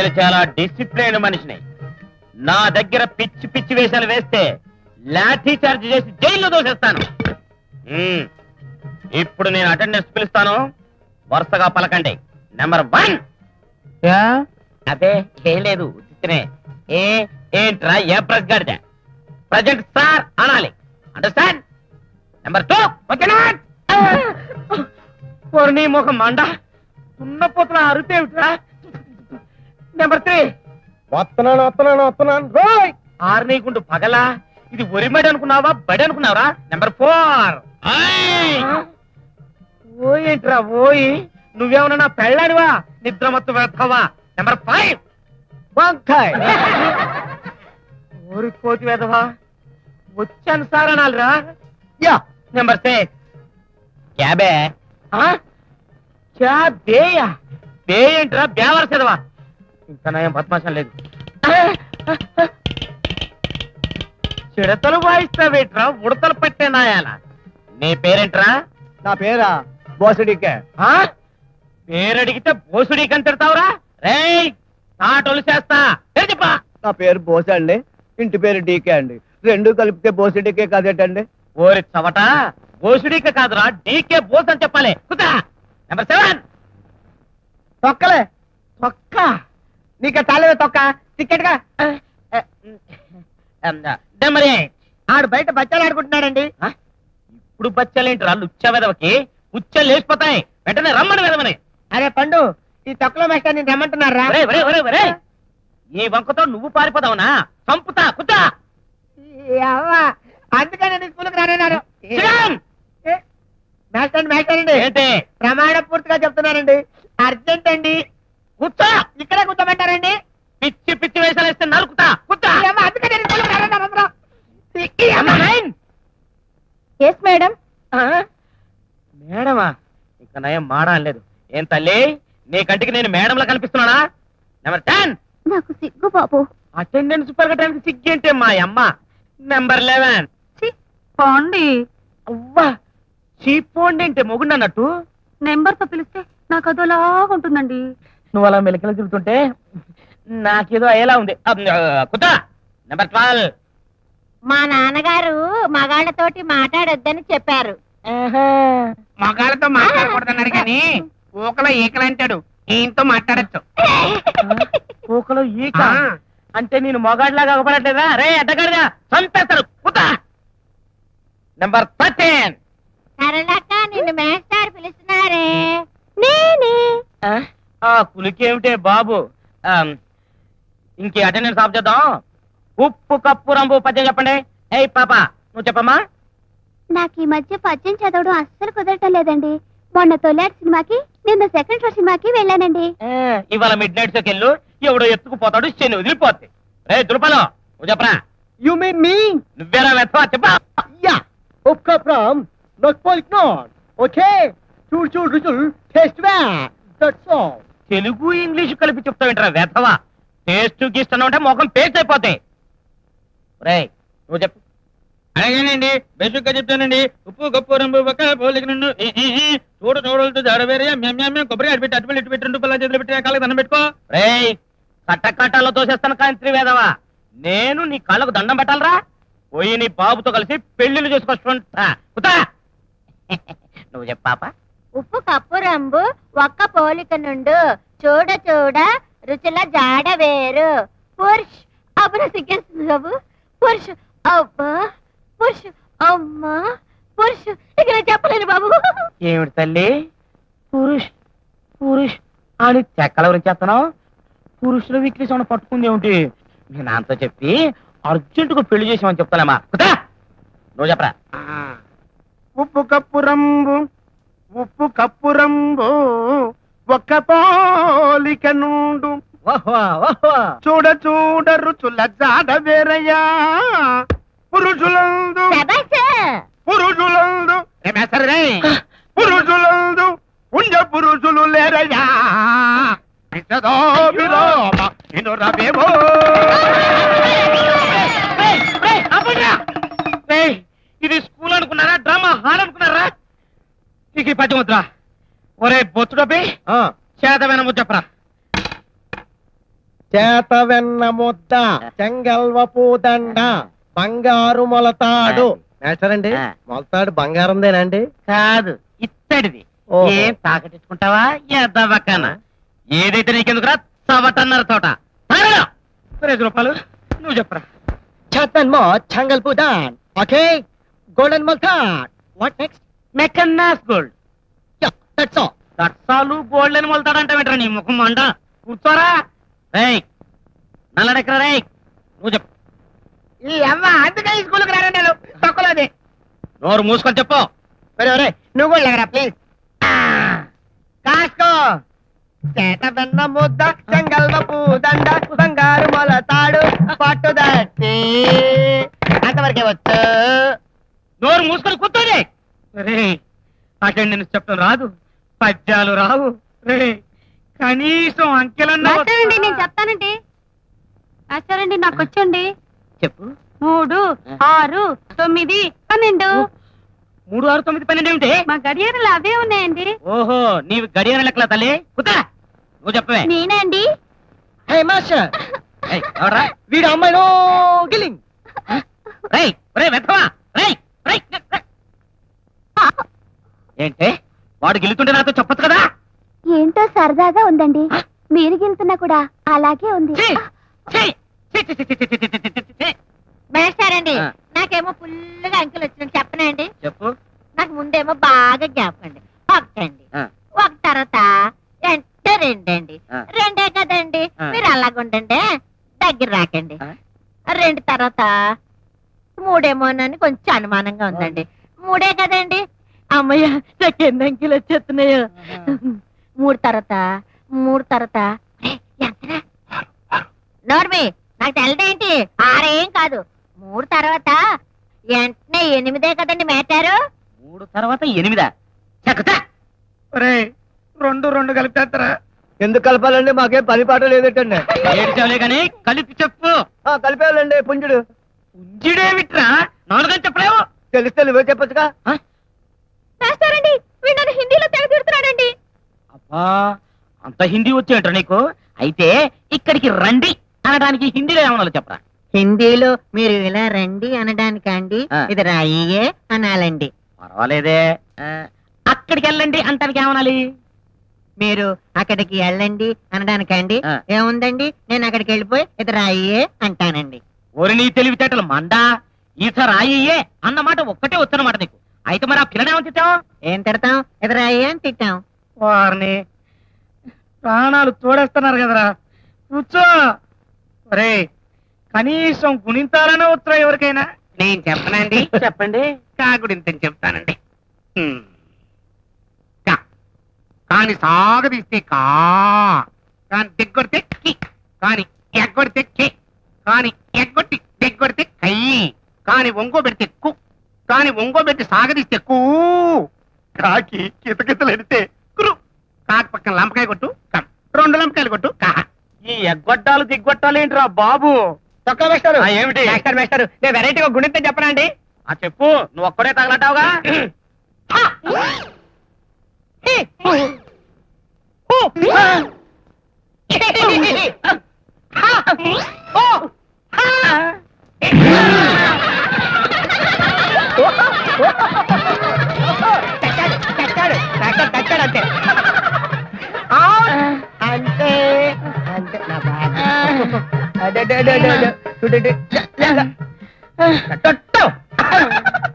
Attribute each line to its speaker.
Speaker 1: నేను చాలా డిసిప్లైన్ మనిషిని. నా దగ్గర పిచ్చి పిచ్చి వేషాలు వేస్తే లాఠీ చార్జ్ చేసి జైల్లో దోసేస్తాను. ఇప్పుడు నేను అటెండెన్స్ పిలుస్తాను, వరుసగా పలకండి. నెంబర్ 1. అదే ఏం లేదు, ఏంట్రా ఏ ప్రెస్ గాడిద? ప్రజెంట్ సార్ అనాలి, అండర్స్టాండ్? నెంబర్ 2. నీ ముఖం మండ ఉన్నపోతున్న అరుపేమిట్రా? నెంబర్ 3. వస్తున్నాను. ఆర్నీకుంటూ పగలా? ఇది ఒరిమడి అనుకున్నావా, బడి అనుకున్నావరా? నెంబర్ 4. ఓయేంట్రా ఓయి, నువ్వేమన్నా నా పెళ్ళాడివా? నిద్రమత్తు వెళ్తావా? నెంబర్ 5. వంకాయ్. ఓరి కోతి వేదవా, వచ్చాను సార్ అనాలిరా. యా. నెంబర్ 6. క్యాబే. క్యాబేయా? బే ఏంట్రా, బేవరసేదవా? ఇంకా నయం బద్మాషం లేదు. చిడతలు వాయిస్తావేట్రా, ఉడతలు పట్టే నాయాల. నీ పేరేంట్రా?
Speaker 2: నా పేరా బోసడికే.
Speaker 1: పేరడిగితే బోసుడికని తిడతావురా? రేయ్, తాటలు చేస్తా. చెప్పా.
Speaker 2: నా పేరు బోస అండి, ఇంటి పేరు డీకే అండి. రెండు కలిపితే బోసడికే కాదేటండి?
Speaker 1: ఓరి చవట, బోసుడికే కాదురా, డీకే బోస్ అని చెప్పాలి. కుదా. నెంబర్ 7.
Speaker 2: తొక్కలే. తొక్క నీకే తాలేవే తొక్క. టికెట్ గా.
Speaker 1: నెంబర్ 8.
Speaker 2: ఆడు బయట బచ్చాలు ఆడుకుంటున్నాడండి.
Speaker 1: ఇప్పుడు బచ్చలేంటిరా లుచ్చ వెదవకి? ఉచ్చలు లేచిపోతాయి, వెంటనే రమ్మని వెదవని.
Speaker 2: అరే పండు, ఈ తొక్కలో మేస్టర్ నేను రమ్మంటున్నారా?
Speaker 1: ఈ వంకతో నువ్వు పారిపోదావునా? చంపుతా. కుదా.
Speaker 2: అందుకని స్కూల్కి రానన్నారు. మేస్టర్ అండి
Speaker 1: ఏంటి?
Speaker 2: ప్రమాణ పూర్తిగా చెప్తున్నారండి, అర్జెంట్ అండి.
Speaker 1: కూర్చో.
Speaker 2: ఇక్కడే కూర్చోమంటారండి.
Speaker 1: పిచ్చి పిచ్చి వేషాలు వేస్తే నరుకుతా. కుదా.
Speaker 3: మేడం.
Speaker 1: మేడమా? ఇంకా నయం మాడా లేదు. ఏం తల్లి, నీ కంటికి నేను మేడంలా కనిపిస్తున్నానా? నెంబర్ 10.
Speaker 3: నాకు సిగ్గు బాబు.
Speaker 1: అటెండెన్స్ పెరగడానికి సిగ్గేంటే మా అమ్మ. నెంబర్ 11.
Speaker 3: పోండి.
Speaker 1: అవ్వా, చీపోండి అంటే మొగుండి అన్నట్టు.
Speaker 3: నెంబర్ తో పిలిస్తే నాకు అదోలాగా ఉంటుందండి.
Speaker 1: నువ్వు అలా మెలికలు తిరుగుతుంటే నాకేదో అయ్యేలా ఉంది. కుదా. నెంబర్ 12.
Speaker 3: మా నాన్నగారు మగాళ్ళతోటి మాట్లాడొద్దని చెప్పారు.
Speaker 2: మగాళ్ళతో మాట్లాడకూడదన్నారు కానీ ఊకలో ఈకలు అంటాడు, ఈయనతో మాట్లాడచ్చు.
Speaker 1: ఊకలో ఈక అంటే నేను మొగాడిలాగా అగపడట్లేదా? రే అడ్డగాడిగా చంపేస్తాడు. కుదా. నెంబర్ 13.
Speaker 3: సరళక్క, నిన్ను మేస్టారు పిలుస్తున్నారే. నేనే.
Speaker 1: కులికేమిటే బాబు? ఇంకే అటెండెన్స్ ఆఫ్ చేద్దాం. ఉప్పు కప్పు రంబు పద్యం చెప్పండి. ఏయ్ పాప, నువ్వు చెప్పమ్మా.
Speaker 3: నాకు ఈ మధ్య పద్యం చదవడం అస్సలు కుదరటం లేదండి. మొన్న తొలాటి సినిమాకి, నిన్న సెకండ్ షో సినిమాకి వెళ్ళానండి.
Speaker 1: ఇవాళ మిడ్ నైట్ షోకి వెళ్ళు, ఎవడో ఎత్తుకుపోతాడు, శని వదిలిపోద్ది. రే దులపలో, నువ్వు చెప్పరా.
Speaker 2: You mean me?
Speaker 1: నువ్వేరా వెతవా? చెప్పా.
Speaker 2: యా. ఉప్పు కప్పు ఓకే. చూడు రుచులు టేస్ట్
Speaker 1: తెలుగు ఇంగ్లీష్ కలిపి చెప్తావేంట్రా వెతవా? టేస్ట్ గీస్తాను అంటే మొఖం పేస్ట్ అయిపోతాయి. రే నువ్వు చెప్పు.
Speaker 4: అలాగేనండి, బేసిక్ గా చెప్తానండి. ఉప్పు కప్పు రంబు పక్క పోలిక నుండి చూడలతో జాడవేరే మేము కొబ్బరి అటు పెట్టి అటు పెట్టి 2 రూపాయల చేతులు పెట్టి కాళ్ళకి దండం పెట్టుకో.
Speaker 1: రే కట్టకట్టాలో తోసేస్తాను కాంత్రి వేదవా. నేను నీ కాళ్ళకు దండం పెట్టాలరా? పోయి నీ బాబుతో కలిసి పెళ్లిళ్ళు చేసుకొచ్చుకుంటా. నువ్వు చెప్పాపా.
Speaker 3: ఉప్పు కప్పు రంబు ఒక్క పోలిక నుండు చూడ రుచుల జాడ వేరు. పురుష్ అప్పుడు సిగ్గేస్తుంది బాబు. పురుష్ అబ్బా, పురుష్ అమ్మా, పురుష్ ఇక నేను చెప్పలేను బాబు.
Speaker 1: ఏమిటి తల్లి, పురుష్ అని చెక్కల గురించి చేస్తున్నావు? పురుషుల వీక్నెస్ ఏమైనా పట్టుకుంది ఏమిటి? నేను నాతో చెప్పి అర్జెంటుగా పెళ్లి చేసామని చెప్తాలేమా. నువ్వు చెప్పరా.
Speaker 2: ఉప్పు కప్పు రంబు ఒక్క పోలిక నుండు చూడ రుచుల జాడ వేరయ్యా. పురుషులందు ఉంజ పురుషులు లేరయ్యా.
Speaker 1: ఇది స్కూల్ అనుకున్నారా, డ్రామా హాల్ అనుకున్నారా? ఇక ఈ పద్య ముద్ర. ఒరే బొత్తుడపి చేతమైన ముద్ద చెప్పరా.
Speaker 2: చేత వెన్న ముద్ద, చెంగల్వపు దండ, బంగారు మొలతాడు. మాస్టర్ అండి, మొలతాడు బంగారందేనండి?
Speaker 1: కాదు, ఇత్తడిది. ఏం తాకటించుకుంటావా ఎద్దవక్కన? ఏదైతే నీకెందుకురా చవటన్నర తోట. 5 రూపాయలు నువ్వు చెప్పరా.
Speaker 2: చేతన్మో చెంగల్పు దాన్. ఓకే, గోల్డెన్ మొలతాడ్. What next?
Speaker 1: మెకన్నాస్ గోల్డ్.
Speaker 2: That's all.
Speaker 1: దట్సాలు గోల్డ్ అని మొలతాడంటే వెంటరా నీ ముఖం మంట. కూర్చోరా. రేయ్ నల్లడెక్కరా. రేయ్ నువ్వు చెప్పు.
Speaker 2: ఈ అమ్మ అందుకే ఈ స్కూల్కి రాను నేను. తక్కువది.
Speaker 1: నోరు మూసుకొని చెప్పు.
Speaker 2: నువ్వు కూడా లేకరా ప్లీజ్. కాస్కో. చేత వెన్న ముద్ద, చెంగల్వపు దండ, బంగారు మొలతాడు, పట్టుదట్టి. అంతవరకే వచ్చు.
Speaker 1: నోరు మూసుకొని కూర్చోండి. రే నాకేం నేను చెప్పడం రాదు, పద్యాలు రావు. రే కనీసం అంకెలన్నా.
Speaker 3: మాస్టారండి నేను చెప్తానండి. మాస్టారండి నాకు వచ్చండి.
Speaker 1: చెప్పు.
Speaker 3: 3, 6, 9, 12.
Speaker 1: 3, 6, 9, 12 ఏమిటి?
Speaker 3: మా గడియారాలు అవే ఉన్నాయండి.
Speaker 1: ఓహో నీవు గడియార లెక్కల తల్లి. కుతా నువ్వు చెప్పవే.
Speaker 3: నేనే అండి.
Speaker 2: హే మాస్టర్,
Speaker 1: ఏయ్, ఎవడ్రా?
Speaker 2: వీడు అమ్మాయిలో గిలింగ్.
Speaker 1: రేయ్ రేయ్ వెధవా. రేయ్ రేయ్ రేయ్. ఏంటే వాడు గెలుతుంటే నాతో చెప్పొచ్చు కదా.
Speaker 3: ఏంటో సరదాగా ఉందండి. మీరు గెలుతున్నా కూడా అలాగే ఉంది.
Speaker 1: ఛీ, ఛీ, ఛీ, ఛీ, ఛీ, ఛీ, ఛీ, ఛీ, ఛీ, ఛీ, ఛీ.
Speaker 3: మేస్టారండి
Speaker 1: ఆ.
Speaker 3: నాకేమో ఫుల్గా అంకెలు వచ్చినట్టు చెప్పనండి.
Speaker 1: చెప్పు.
Speaker 3: నాకు ముందేమో బాగా జ్ఞాపకం అండి. ఒకటండి,
Speaker 1: ఆ.
Speaker 3: ఒక తర్వాత అంటే 2 అండి.
Speaker 1: ఆ.
Speaker 3: 2 కదండి.
Speaker 1: ఆ.
Speaker 3: మీరు అలాగుండండి, దగ్గర రాకండి.
Speaker 1: ఆ.
Speaker 3: 2 తర్వాత 3ఏమోనని కొంచెం అనుమానంగా ఉందండి. 3 కదండి. అమ్మయ్య నాకు ఎన్ని అంకెలు వచ్చేస్తున్నాయో. 3 తర్వాత ఎంతరా నోర్మి నాకు తెలదేంటి? 6 ఏం కాదు. 3 తర్వాత వెంటనే 8 కదండి మేటారు.
Speaker 1: 3 తర్వాత 8. చక్కతా.
Speaker 4: రేయ్ 2 కలిపేస్తారా?
Speaker 2: ఎందుకు కలపాలండి? మాకేం పని పాట లేదటండి.
Speaker 1: ఏడ్చావులే కానీ కలిపి చెప్పు.
Speaker 2: కలిపేయాలండి పుంజుడు.
Speaker 1: పుంజిడేమిట్రా? 4 అని చెప్పలేవు.
Speaker 2: తెలిస్తే నువ్వే చెప్పొచ్చుగా.
Speaker 3: మేస్టారండి వీడు నన్ను హిందీలో తెగ తిడుతున్నాడండి.
Speaker 1: అబ్బా అంత హిందీ వచ్చేంట్రా నీకు? అయితే ఇక్కడికి రండి అనడానికి హిందీలో ఏమన్నా చెప్పరా.
Speaker 5: హిందీలో మీరు ఇలా రండి అనడానికండి, ఇది రాయియే అనాలండి.
Speaker 1: పర్వాలేదే. అక్కడికి వెళ్ళండి అంటానికి ఏమనాలి?
Speaker 5: మీరు అక్కడికి వెళ్ళండి అనడానికండి,
Speaker 1: ఆ.
Speaker 5: ఏముందండి నేను అక్కడికి వెళ్ళిపోయి ఇది రాయియే అంటానండి.
Speaker 1: ఓరి నీ తెలివితేటలు మండా. ఈస రాయ్యే అన్నమాట ఒక్కటే వచ్చనమాట నీకు. అయితే మరి ఆ పిల్లనేమని తిట్టావు?
Speaker 5: ఏం తిడతాం? ఇది రాయియే అని తిట్టాం.
Speaker 1: వారిని ప్రాణాలు తోడేస్తున్నారు కదరా. కూర్చో. ఒరే కనీసం గుణింతాలనే ఉత్తరం ఎవరికైనా.
Speaker 5: నేను చెప్పనండి.
Speaker 1: చెప్పండి.
Speaker 5: కాకుడింతని చెప్తానండి. కాని సాగదీస్తే కా, కాని దిగ్గొడితే కి, కాని ఎగ్గొడితే కి, కాని ఎగ్గొట్టి దిగ్గొడితే కై, కాని ఒంగోబెడితే కు, కాని ఒంగోబెట్టి సాగదీస్తే కూ, కాకి కితకితలెడితే కురు, కాకి పక్కన లంపకాయ కొట్టు కం, 2 లంపకాయలు కొట్టు కా.
Speaker 1: ఈ ఎగ్గొట్టాలు దిగ్గొట్టాలు ఏంట్రా బాబు?
Speaker 2: తొక్క మేస్టారు.
Speaker 1: ఏమిటి?
Speaker 2: మేస్టారు నేను వెరైటీగా గుణింతే చెప్పనండి.
Speaker 1: చెప్పు. నువ్వు ఒక్కడే తగలటావుగా.
Speaker 2: అంతే అంతే నా బాగా. అదే